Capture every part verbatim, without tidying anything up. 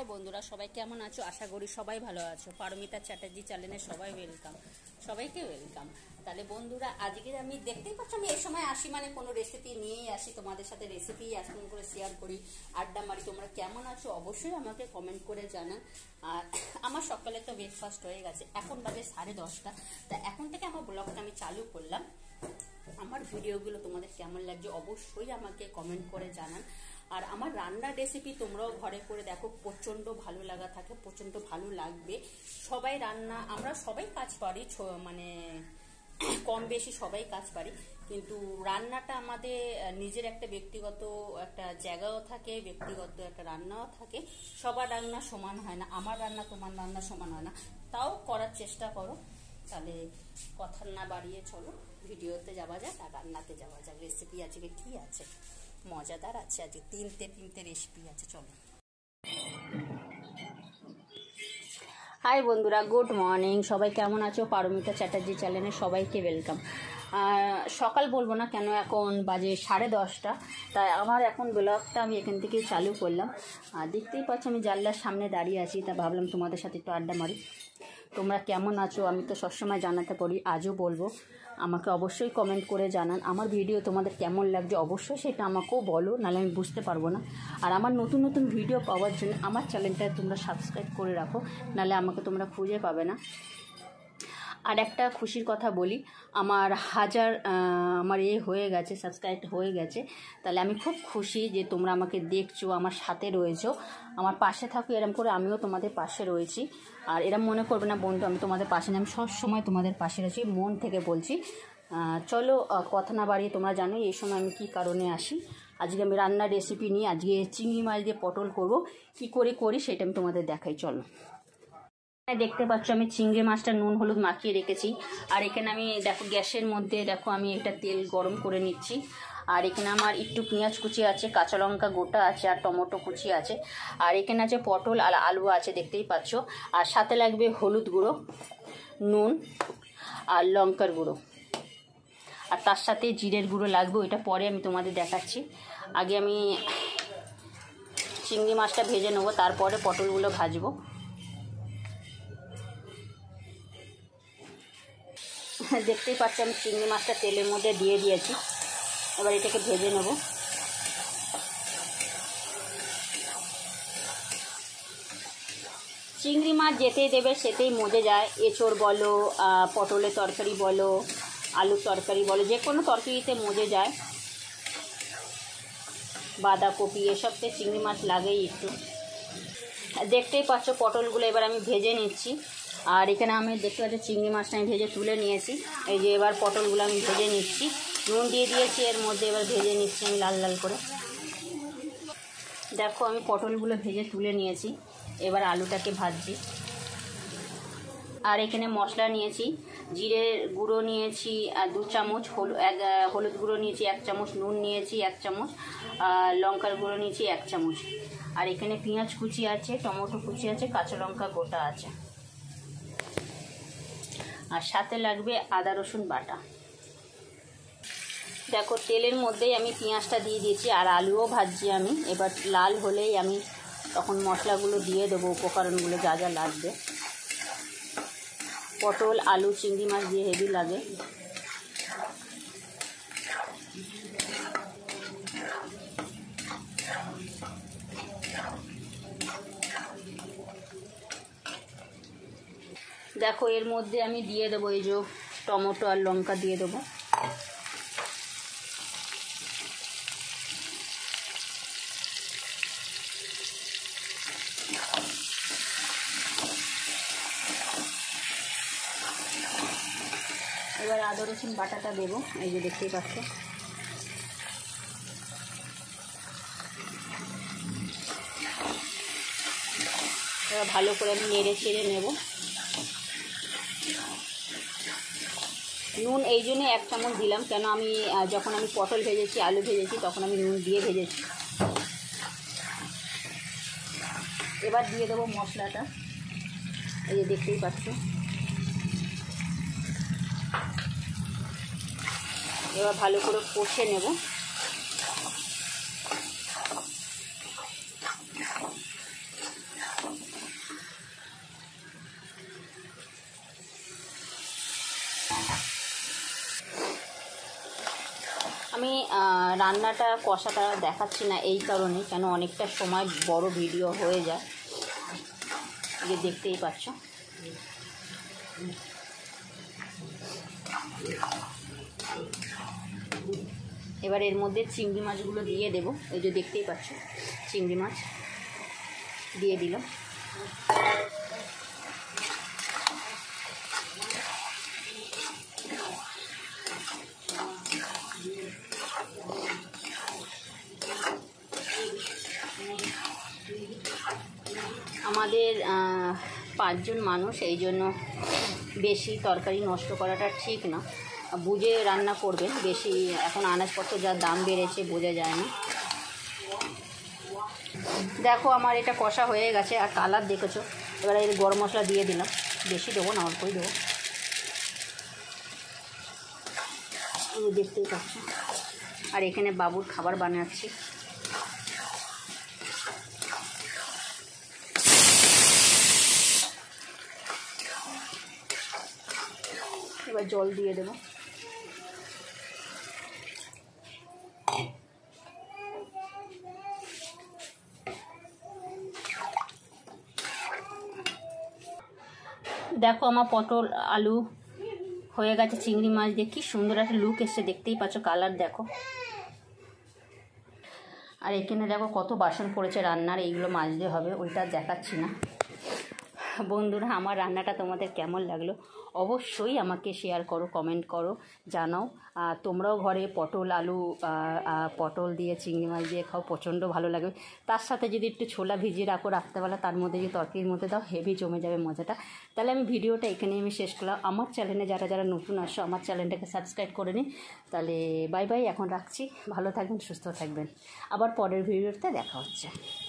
High বন্ধুরা, সবাই কেমন আছো? আশা করি সবাই ভালো আছো। পারমিতা চ্যাটার্জি চ্যানেলে সবাই ওয়েলকাম, সবাইকে ওয়েলকাম। তাহলে বন্ধুরা, আজকে আমি দেখতেই পাচ্ছ আমি এই সময় আসি মানে কোনো রেসিপি নিয়েই আসি, তোমাদের সাথে রেসিপি এখন করে শেয়ার করি, আড্ডা মারি। তোমরা কেমন আছো অবশ্যই আমাকে কমেন্ট করে জানান। আর আমার সকালে তো ব্রেকফাস্ট হয়ে গেছে, এখন বাজে সাড়ে দশটা। তা এখন থেকে আমার ব্লগটা আমি চালু করলাম। আমার ভিডিওগুলো তোমাদের কেমন লাগছে অবশ্যই আমাকে কমেন্ট করে জানান। আর আমার রান্নার রেসিপি তোমরাও ঘরে করে দেখো, প্রচণ্ড ভালো লাগা থাকে, প্রচণ্ড ভালো লাগবে। সবাই রান্না, আমরা সবাই কাজ পারি, মানে কম বেশি সবাই কাজ পারি, কিন্তু রান্নাটা আমাদের নিজের একটা ব্যক্তিগত একটা জায়গাও থাকে, ব্যক্তিগত একটা রান্নাও থাকে। সবার রান্না সমান হয় না, আমার রান্না তোমার রান্না সমান হয় না, তাও করার চেষ্টা করো। তাহলে কথা না বাড়িয়ে চলো ভিডিওতে যাওয়া যাক আর রান্নাতে যাওয়া যাক। রেসিপি আজকে কি আছে, মজাদার আছে, আজকে তিনটে তিনটে রেসিপি আছে, চলো। হাই বন্ধুরা, গুড মর্নিং, সবাই কেমন আছো? পারমিতা চ্যাটার্জি চ্যানেলে সবাইকে ওয়েলকাম। সকাল বলবো না কেন, এখন বাজে সাড়ে দশটা। তাই আমার এখন ব্লগটা আমি এখান থেকে চালু করলাম। আর দেখতেই পাচ্ছ আমি জানলার সামনে দাঁড়িয়ে আছি, তা ভাবলাম তোমাদের সাথে একটু আড্ডা মারি। তোমরা কেমন আছো আমি তো সবসময় জানাতে পারি, আজও বলবো। আমাকে অবশ্যই কমেন্ট করে জানান আমার ভিডিও তোমাদের কেমন লাগছে, অবশ্যই সেটা আমাকেও বলো, নাহলে আমি বুঝতে পারবো না। আর আমার নতুন নতুন ভিডিও পাওয়ার জন্য আমার চ্যানেলটা তোমরা সাবস্ক্রাইব করে রাখো, নাহলে আমাকে তোমরা খুঁজে পাবে না। আর একটা খুশির কথা বলি, আমার হাজার আমার এ হয়ে গেছে, সাবস্ক্রাইব হয়ে গেছে। তাহলে আমি খুব খুশি যে তোমরা আমাকে দেখছো, আমার সাথে রয়েছো, আমার পাশে থাকো। এরম করে আমিও তোমাদের পাশে রয়েছি। আর এরম মনে করবে না বন্ধু আমি তোমাদের পাশে নেই, আমি সবসময় তোমাদের পাশে রয়েছি, মন থেকে বলছি। চলো কথা না বাড়িয়ে, তোমরা জানো এই সময় আমি কী কারণে আসি। আজকে আমি রান্নার রেসিপি নিয়ে, আজকে চিংড়ি মাছ দিয়ে পটল করব, কি করে করি সেটা আমি তোমাদের দেখাই, চলো। দেখতে পাচ্ছ আমি চিংড়ি মাছটা নুন হলুদ মাখিয়ে রেখেছি। আর এখানে আমি দেখো গ্যাসের মধ্যে দেখো আমি একটা তেল গরম করে নিচ্ছি। আর এখানে আমার একটু পেঁয়াজ কুচি আছে, কাঁচা লঙ্কা গোটা আছে, আর টমেটো কুচি আছে। আর এখানে আছে পটল আর আলু আছে, দেখতেই পাচ্ছ। আর সাথে লাগবে হলুদ গুঁড়ো, নুন আর লঙ্কার গুঁড়ো, আর তার সাথে জিরের গুঁড়ো লাগবে, ওইটা পরে আমি তোমাদের দেখাচ্ছি। আগে আমি চিংড়ি মাছটা ভেজে নেবো, তারপরে পটলগুলো ভাজবো। দেখতেই পাচ্ছি আমি চিংড়ি মাছটা তেলের মধ্যে দিয়ে দিয়েছি, এবার এটাকে ভেজে নেব। চিংড়ি মাছ যেতেই দেবে সেতেই মজে যায়। এঁচোড় বলো, পটলের তরকারি বলো, আলুর তরকারি বলো, যে কোনো তরকারিতে মজে যায়। বাঁধাকপি এসবতে চিংড়ি মাছ লাগেই একটু। দেখতেই পাচ্ছ পটলগুলো এবার আমি ভেজে নিচ্ছি। আর এখানে আমি দেখতে পাচ্ছি চিংড়ি মাছটা আমি ভেজে তুলে নিয়েছি। এই যে এবার পটলগুলো আমি ভেজে নিচ্ছি, নুন দিয়ে দিয়েছি এর মধ্যে, এবার ভেজে নিচ্ছি আমি লাল লাল করে। দেখো আমি পটলগুলো ভেজে তুলে নিয়েছি, এবার আলুটাকে ভাজছি। আর এখানে মশলা নিয়েছি, জিরে গুঁড়ো নিয়েছি আর দু চামচ, হলুদ এক হলুদ গুঁড়ো নিয়েছি এক চামচ, নুন নিয়েছি এক চামচ, আর লঙ্কার গুঁড়ো নিয়েছি এক চামচ। আর এখানে পেঁয়াজ কুচি আছে, টমেটো কুচি আছে, কাঁচা লঙ্কা গোটা আছে, আর সাথে লাগবে আদা রসুন বাটা। দেখো তেলের মধ্যেই আমি পেঁয়াজটা দিয়ে দিয়েছি আর আলুও ভাজছি আমি। এবার লাল হলেই আমি তখন মশলাগুলো দিয়ে দেবো, উপকরণগুলো যা যা লাগবে। পটল আলু চিংড়ি মাছ দিয়ে হেভি লাগে। দেখো এর মধ্যে আমি দিয়ে দেবো এই যে টমেটো আর লঙ্কা দিয়ে দেবো। এবার আদা রসুন বাটাটা দেবো, এই যে দেখতেই পাচ্ছ। এবার ভালো করে আমি নেড়ে ছেড়ে নেব। নুন এই জন্যে এক চামচ দিলাম, কেন আমি যখন আমি পটল ভেজেছি আলু ভেজেছি তখন আমি নুন দিয়ে ভেজেছি। এবার দিয়ে দেবো মশলাটা, এই যে দেখতেই পাচ্ছ। এবার ভালো করে কষে নেব। রান্নাটা কষাটা দেখাচ্ছি না এই কারণে, কেন অনেকটা সময় বড় ভিডিও হয়ে যায়, যে দেখতেই পাচ্ছ। এবার এর মধ্যে চিংড়ি মাছগুলো দিয়ে দেব। এই যে দেখতেই পাচ্ছ চিংড়ি মাছ দিয়ে দিলাম। আমাদের পাঁচজন মানুষ, এই জন্য বেশি তরকারি নষ্ট করাটা ঠিক না, বুঝে রান্না করবেন। বেশি এখন আনাজপত্র যা দাম বেড়েছে বোঝা যায় না। দেখো আমার এটা কষা হয়ে গেছে আর কালার দেখেছো। এবার এর গরম মশলা দিয়ে দিলাম, বেশি দেবো না, অল্পই দেবো। দেখতেই পাচ্ছ। আর এখানে বাবুর খাবার বানাচ্ছি। এবার জল দিয়ে দেবো। দেখো আমার পটল আলু হয়ে গেছে, চিংড়ি মাছ দিয়ে কি সুন্দর একটা লুক এসছে, দেখতেই পাচ্ছ, কালার দেখো। আর এখানে দেখো কত বাসন পড়েছে রান্নার, এইগুলো মাজতে হবে, ওইটা দেখাচ্ছি না। বন্ধুরা আমার রান্নাটা তোমাদের কেমন লাগলো অবশ্যই আমাকে শেয়ার করো, কমেন্ট করো, জানাও। তোমরাও ঘরে পটল আলু পটল দিয়ে চিংড়ি মাছ দিয়ে খাও, প্রচণ্ড ভালো লাগবে। তার সাথে যদি একটু ছোলা ভিজিয়ে রাখো রাত্রেবেলা, তার মধ্যে যদি তরকারির মধ্যে দাও, হেভি জমে যাবে মজাটা। তাহলে আমি ভিডিওটা এখানে আমি শেষ করলাম। আমার চ্যানেলে যারা যারা নতুন আসো আমার চ্যানেলটাকে সাবস্ক্রাইব করে নিই। তাহলে বাই বাই, এখন রাখছি। ভালো থাকবেন, সুস্থ থাকবেন, আবার পরের ভিডিওতে দেখা হচ্ছে।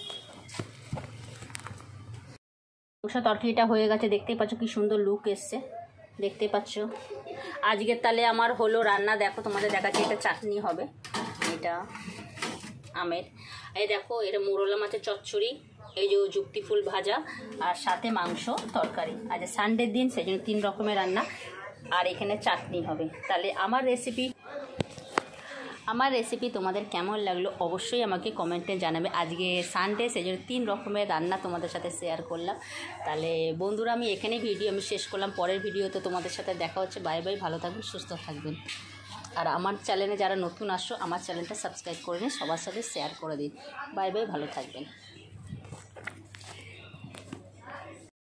মাংস তরকারিটা হয়ে গেছে, দেখতেই পাচ্ছ কি সুন্দর লুক এসছে, দেখতে পাচ্ছ। আজকের তাহলে আমার হলো রান্না। দেখো তোমাদের দেখাচ্ছি, এটা চাটনি হবে, এটা আমের। এই দেখো এটা মোরলা মাছের চচ্চড়ি, এই যে যুক্তি ফুল ভাজা, আর সাথে মাংস তরকারি। আজ সানডের দিন, সেই জন্য তিন রকমের রান্না। আর এখানে চাটনি হবে। তাহলে আমার রেসিপি আমার রেসিপি তোমাদের কেমন লাগলো অবশ্যই আমাকে কমেন্টে জানাবে। আজকে সানডে, সেই জন্য তিন রকমের রান্না তোমাদের সাথে শেয়ার করলাম। তাহলে বন্ধুরা আমি এখানেই ভিডিও আমি শেষ করলাম। পরের ভিডিওতে তোমাদের সাথে দেখা হচ্ছে। বাই বাই, ভালো থাকবেন, সুস্থ থাকবেন। আর আমার চ্যানেলে যারা নতুন আসো আমার চ্যানেলটা সাবস্ক্রাইব করে নিন, সবার সাথে শেয়ার করে দিন। বাই বাই, ভালো থাকবেন।